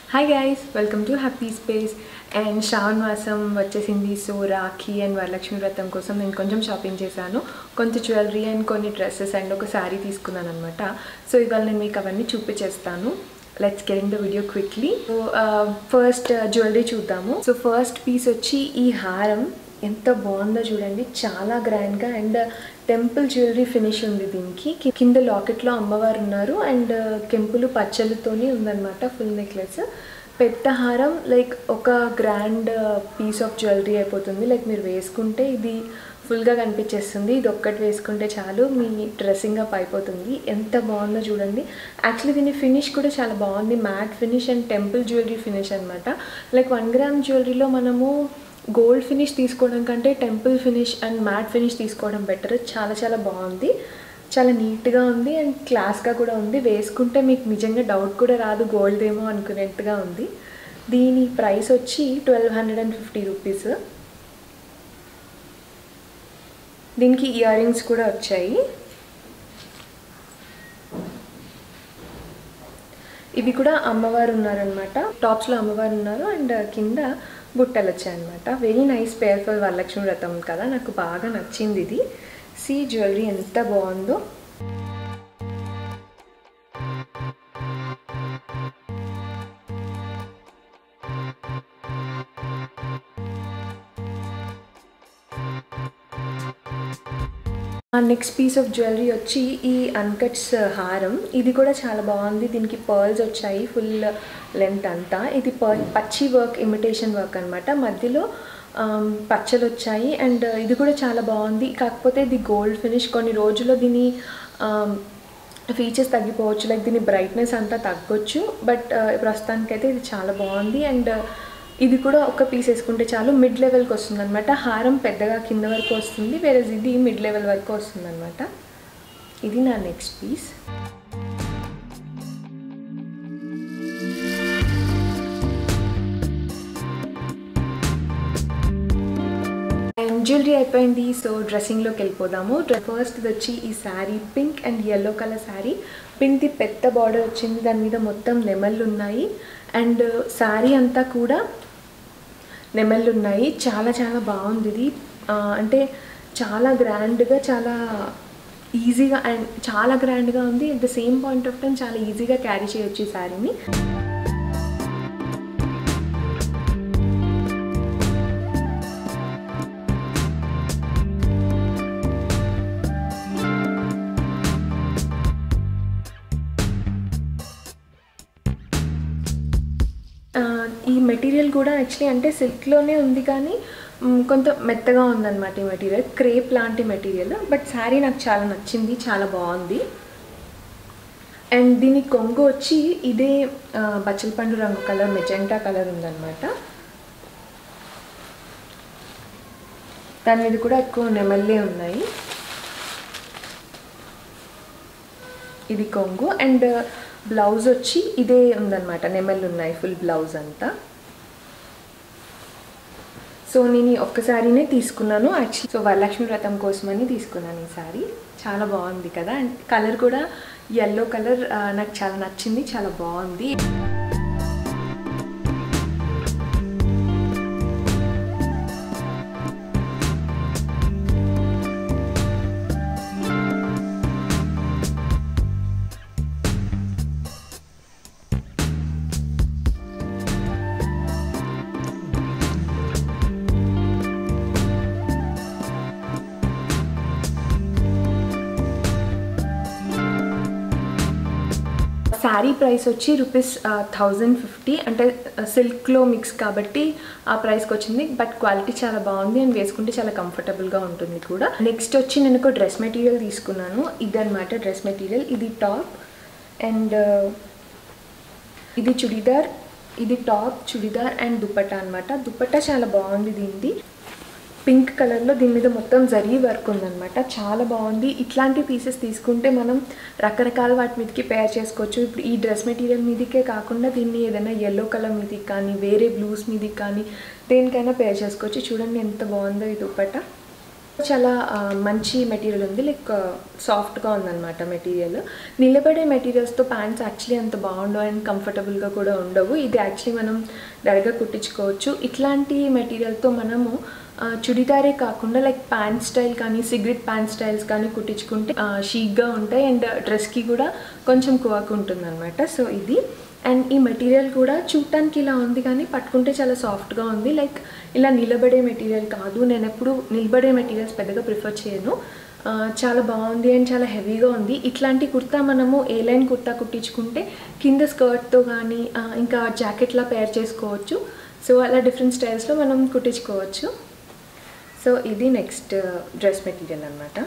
Hi guys, welcome to Happy Space and Sravanamasam vachesindi so Rakhi and Varalakshmi Vratam kosam nenu koncham shopping chesanu konta jewelry and konni dresses and oka saree తీసుకున్నాను అన్నమాట. So ఇవాళ నేను మీకు అవన్నీ చూపించేస్తాను. Let's get in the video quickly. So first jewelry చూద్దాము. So first piece వచ్చి ఈ హారం ఎంత బాగుందో చూడండి, చాలా గ్రాండ్ గా అండ్ టెంపుల్ జ్యువెలరీ ఫినిష్ ఉంది. దీనికి కింద లాకెట్ లో అమ్మవారు ఉన్నారు అండ్ కెంపులు పచ్చలతోని ఉందన్నమాట. ఫుల్ నెక్లెస్ పెద్ద హారం, లైక్ ఒక గ్రాండ్ పీస్ ఆఫ్ జ్యువెలరీ అయిపోతుంది. లైక్ మీరు వేసుకుంటే ఇది ఫుల్గా కనిపించేస్తుంది. ఇది ఒక్కటి వేసుకుంటే చాలు మీ డ్రెస్సింగ్ అప్ అయిపోతుంది. ఎంత బాగుందో చూడండి. యాక్చువల్లీ దీని ఫినిష్ కూడా చాలా బాగుంది, matte finish and temple jewellery finish అనమాట. లైక్ 1 గ్రామ్ జ్యువెలరీలో మనము గోల్డ్ ఫినిష్ తీసుకోవడం కంటే temple finish and matte finish తీసుకోవడం బెటర్. చాలా చాలా బాగుంది, చాలా నీట్గా ఉంది అండ్ క్లాస్గా కూడా ఉంది. వేసుకుంటే మీకు నిజంగా డౌట్ కూడా రాదు గోల్డ్ ఏమో అనుకునేట్టుగా ఉంది. దీని ప్రైస్ వచ్చి 1250 రూపీస్. దీనికి ఇయర్ రింగ్స్ కూడా వచ్చాయి. ఇవి కూడా అమ్మవారు ఉన్నారనమాట. టాప్స్లో అమ్మవారు ఉన్నారు అండ్ కింద బుట్టలు వచ్చాయన్నమాట. Very nice pair for Varalakshmi Vratam కదా, నాకు బాగా నచ్చింది ఇది. సీ జ్యువెలరీ ఎంత బాగుందో. నెక్స్ట్ పీస్ ఆఫ్ జ్యువెలరీ వచ్చి ఈ అన్కట్స్ హారం. ఇది కూడా చాలా బాగుంది. దీనికి పర్ల్స్ వచ్చాయి ఫుల్ లెంత్ అంతా. ఇది పచ్చి వర్క్, ఇమిటేషన్ వర్క్ అనమాట. మధ్యలో పచ్చలు వచ్చాయి అండ్ ఇది కూడా చాలా బాగుంది. కాకపోతే ఇది గోల్డ్ ఫినిష్. కొన్ని రోజుల్లో దీని ఫీచర్స్ తగ్గిపోవచ్చు, లైక్ దీని బ్రైట్నెస్ అంతా తగ్గొచ్చు. బట్ ప్రస్తుతానికైతే ఇది చాలా బాగుంది అండ్ ఇది కూడా ఒక పీస్ వేసుకుంటే చాలు మిడ్ లెవెల్కి వస్తుంది అనమాట. హారం పెద్దగా కింద వరకు వస్తుంది, వేరే ఇది మిడ్ లెవెల్ వరకు వస్తుంది అనమాట. ఇది నా నెక్స్ట్ పీస్. అండ్ జ్యువెలరీ అయిపోయింది. సో డ్రెస్సింగ్లోకి వెళ్ళిపోదాము. ఫస్ట్ వచ్చి ఈ sari pink and yellow colour sari. పింక్ది పెద్ద బార్డర్ వచ్చింది, దాని మీద మొత్తం నెమళ్ళు ఉన్నాయి అండ్ శారీ అంతా కూడా నెమళ్ళు ఉన్నాయి. చాలా చాలా బాగుంది ఇది. అంటే చాలా గ్రాండ్గా, చాలా ఈజీగా అండ్ చాలా గ్రాండ్గా ఉంది. At the same point of time చాలా ఈజీగా క్యారీ చేయొచ్చు ఈ శారీని. ఈ మెటీరియల్ కూడా యాక్చువల్లీ అంటే సిల్క్లోనే ఉంది కానీ కొంత మెత్తగా ఉందన్నమాట ఈ మెటీరియల్. క్రేప్ లాంటి మెటీరియల్. బట్ శారీ నాకు చాలా నచ్చింది, చాలా బాగుంది. అండ్ దీని కొంగు వచ్చి ఇదే బచ్చలపండు రంగు కలర్, మెజెంటా కలర్ ఉందన్నమాట. దాని మీద కూడా ఎక్కువ నెమళ్ళే ఉన్నాయి. ఇది కొంగు అండ్ బ్లౌజ్ వచ్చి ఇదే ఉందన్నమాట, నెమళ్ళు ఉన్నాయి ఫుల్ బ్లౌజ్ అంతా. సో నేను ఒక్కసారినే తీసుకున్నాను యాక్చువల్లీ. సో వరలక్ష్మి వ్రతం కోసమని తీసుకున్నాను ఈ శారీ. చాలా బాగుంది కదా. అండ్ కలర్ కూడా ఎల్లో కలర్ నాకు చాలా నచ్చింది, చాలా బాగుంది. శారీ ప్రైస్ వచ్చి రూపీస్ 1050. అంటే సిల్క్లో మిక్స్ కాబట్టి ఆ ప్రైస్కి వచ్చింది. బట్ క్వాలిటీ చాలా బాగుంది అండ్ వేసుకుంటే చాలా కంఫర్టబుల్గా ఉంటుంది కూడా. నెక్స్ట్ వచ్చి నేను ఒక డ్రెస్ మెటీరియల్ తీసుకున్నాను. ఇదన్నమాట డ్రెస్ మెటీరియల్. ఇది టాప్ అండ్ ఇది చుడిదార్. ఇది టాప్, చుడిదార్ అండ్ దుపట్టా అనమాట. దుపట్టా చాలా బాగుంది దీనిది. పింక్ కలర్లో దీని మీద మొత్తం జరీ వర్క్ ఉందన్నమాట. చాలా బాగుంది. ఇట్లాంటి పీసెస్ తీసుకుంటే మనం రకరకాల వాటి మీదకి పేర్ చేసుకోవచ్చు. ఇప్పుడు ఈ డ్రెస్ మెటీరియల్ మీదకే కాకుండా దీన్ని ఏదైనా ఎల్లో కలర్ మీదకి కానీ వేరే బ్లూస్ మీదకి కానీ దేనికైనా పేర్ చేసుకోవచ్చు. చూడండి ఎంత బాగుందో ఈ దుపట్టా. చాలా మంచి మెటీరియల్ ఉంది, లైక్ సాఫ్ట్గా ఉందన్నమాట మెటీరియల్. నిలబడే మెటీరియల్స్తో ప్యాంట్స్ యాక్చువల్లీ అంత బాగుండవు అండ్ కంఫర్టబుల్గా కూడా ఉండవు. ఇది యాక్చువల్లీ మనం డైరెక్ట్గా కుట్టించుకోవచ్చు. ఇట్లాంటి మెటీరియల్తో మనము చుడిదారే కాకుండా లైక్ ప్యాంట్ స్టైల్ కానీ సిగరెట్ ప్యాంట్ స్టైల్స్ కానీ కుట్టించుకుంటే షీక్గా ఉంటాయి అండ్ డ్రెస్కి కూడా కొంచెం కువాకు ఉంటుందన్నమాట. సో ఇది అండ్ ఈ మెటీరియల్ కూడా చూడటానికి ఇలా ఉంది కానీ పట్టుకుంటే చాలా సాఫ్ట్గా ఉంది. లైక్ ఇలా నిలబడే మెటీరియల్ కాదు, నేను ఎప్పుడు నిలబడే మెటీరియల్స్ పెద్దగా ప్రిఫర్ చేయను. చాలా బాగుంది అండ్ చాలా హెవీగా ఉంది. ఇట్లాంటి కుర్తా మనము ఏ లైన్ కుర్తా కుట్టించుకుంటే కింద స్కర్ట్తో కానీ ఇంకా జాకెట్లా పేర్ చేసుకోవచ్చు. సో అలా డిఫరెంట్ స్టైల్స్లో మనం కుట్టించుకోవచ్చు. సో ఇది నెక్స్ట్ డ్రెస్ మెటీరియల్ అన్నమాట.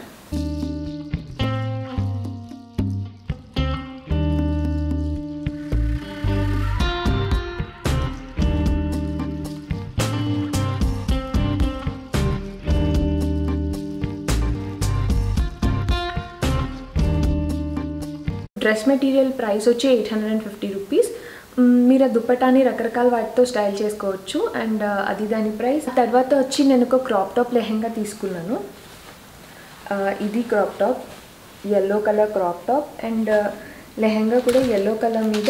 డ్రెస్ మెటీరియల్ ప్రైస్ వచ్చి 850 రూపీస్. మీరు ఆ దుపట్టాని రకరకాల వాటితో స్టైల్ చేసుకోవచ్చు అండ్ అది దాని ప్రైస్. తర్వాత వచ్చి నేను ఒక క్రాప్ టాప్ లెహెంగా తీసుకున్నాను. ఇది crop top, yellow colour crop top and lehenga కూడా ఎల్లో కలర్ మీద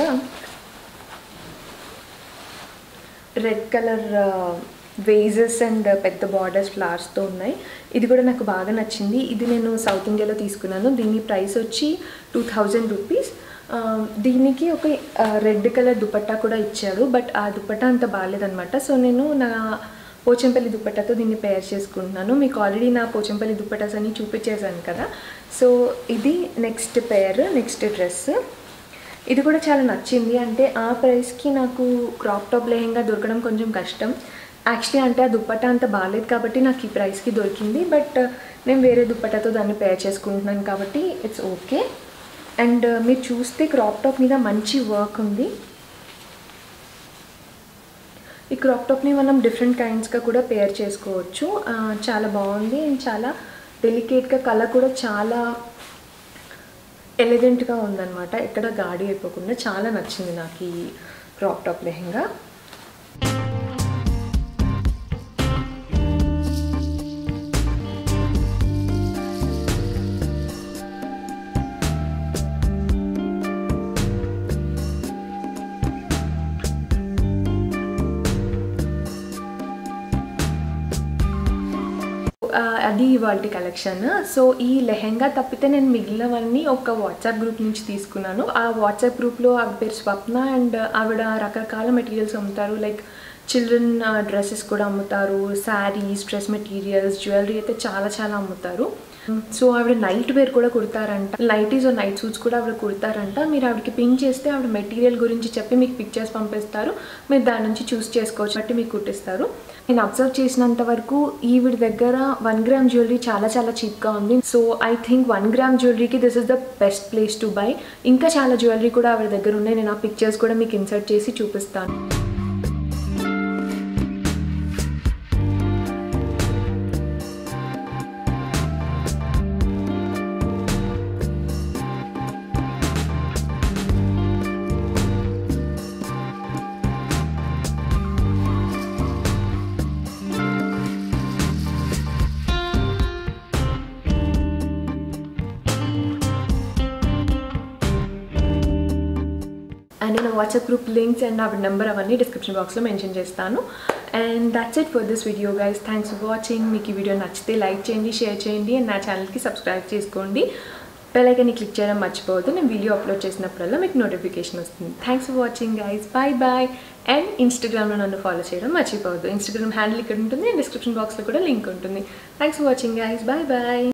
రెడ్ కలర్ వేజెస్ అండ్ పెద్ద బార్డర్స్ ఫ్లవర్స్తో ఉన్నాయి. ఇది కూడా నాకు బాగా నచ్చింది. ఇది నేను సౌత్ ఇండియాలో తీసుకున్నాను. దీని ప్రైస్ వచ్చి 2000 రూపీస్. దీనికి ఒక రెడ్ కలర్ దుపట్టా కూడా ఇచ్చాడు, బట్ ఆ దుపట్టా అంత బాగాలేదనమాట. సో నేను నా పోచంపల్లి దుపట్టాతో దీన్ని పేర్ చేసుకుంటున్నాను. మీకు ఆల్రెడీ నా పోచంపల్లి దుపట్టాస్ అన్ని చూపించేశాను కదా. సో ఇది నెక్స్ట్ పేర్, నెక్స్ట్ డ్రెస్. ఇది కూడా చాలా నచ్చింది. అంటే ఆ ప్రైస్కి నాకు క్రాప్ టాప్ లెహెంగా దొరకడం కొంచెం కష్టం యాక్చువల్లీ. అంటే ఆ దుపట్టా అంత బాగాలేదు కాబట్టి నాకు ఈ ప్రైస్కి దొరికింది, బట్ నేను వేరే దుపట్టాతో దాన్ని పేర్ చేసుకుంటున్నాను కాబట్టి ఇట్స్ ఓకే. అండ్ మీరు చూస్తే క్రాప్ టాప్ మీద మంచి వర్క్ ఉంది. ఈ క్రాప్ టాప్ని మనం డిఫరెంట్ కైండ్స్గా కూడా పేర్ చేసుకోవచ్చు. చాలా బాగుంది అండ్ చాలా డెలికేట్గా, కలర్ కూడా చాలా ఎలిగెంట్గా ఉందన్నమాట. ఎక్కడ గాడి అయిపోకుండా చాలా నచ్చింది నాకు ఈ క్రాప్ టాప్ లెహెంగా. అది ఇవాల్టి కలెక్షన్. సో ఈ లెహెంగా తప్పితే నేను మిగిలినవన్నీ ఒక వాట్సాప్ గ్రూప్ నుంచి తీసుకున్నాను. ఆ వాట్సాప్ గ్రూప్లో ఆవిడ పేరు స్వప్న అండ్ ఆవిడ రకరకాల మెటీరియల్స్ అమ్ముతారు. లైక్ చిల్డ్రన్ డ్రెస్సెస్ కూడా అమ్ముతారు, శారీస్, డ్రెస్ మెటీరియల్స్, జ్యువెలరీ అయితే చాలా అమ్ముతారు. సో ఆవిడ నైట్ వేర్ కూడా కుడతారంట, నైటీస్ నైట్ సూట్స్ కూడా ఆవిడ కుడతారంట. మీరు ఆవిడకి పింక్ చేస్తే ఆవిడ మెటీరియల్ గురించి చెప్పి మీకు పిక్చర్స్ పంపిస్తారు, మీరు దాని నుంచి చూస్ చేసుకోవచ్చు, బట్టి మీకు కుట్టిస్తారు. నేను అబ్జర్వ్ చేసినంత వరకు ఈవిడ దగ్గర 1 గ్రామ్ జ్యువెలరీ చాలా చీప్గా ఉంది. సో ఐ థింక్ 1 గ్రామ్ జ్యువెలరీకి this is the best place to buy. ఇంకా చాలా జ్యువెలరీ కూడా ఆవిడ దగ్గర ఉన్నాయి. నేను ఆ పిక్చర్స్ కూడా మీకు ఇన్సర్ట్ చేసి చూపిస్తాను. అండ్ నేను వాట్సాప్ గ్రూప్ లింక్స్ అండ్ నా నెంబర్ అవన్నీ డిస్క్రిప్షన్ బాక్స్లో మెన్షన్ చేస్తాను. And that's it for this video guys. Thanks for watching. మీకు ఈ వీడియో నచ్చితే లైక్ చేయండి, షేర్ చేయండి అండ్ నా ఛానల్కి సబ్స్క్రైబ్ చేసుకోండి. బెల్ ఐకాన్ని క్లిక్ చేయడం మర్చిపోవద్దు. నేను వీడియో అప్లోడ్ చేసినప్పుడల్లా మీకు నోటిఫికేషన్ వస్తుంది. Thanks for watching guys. Bye. And ఇన్స్టాగ్రామ్లో నన్ను ఫాలో చేయడం మర్చిపోవద్దు. ఇన్స్టాగ్రామ్ హ్యాండిల్ ఇక్కడ ఉంటుంది అండ్ డిస్క్రిప్షన్ బాక్స్లో కూడా లింక్ ఉంటుంది. Thanks for watching guys. Bye.